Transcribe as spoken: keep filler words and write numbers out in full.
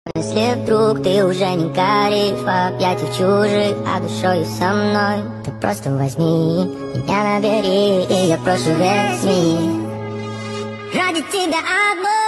Если вдруг ты уже не горишь в объятиях чужих, а душою со мной, ты просто возьми меня, набери, и я прошу весь мир ради тебя одной.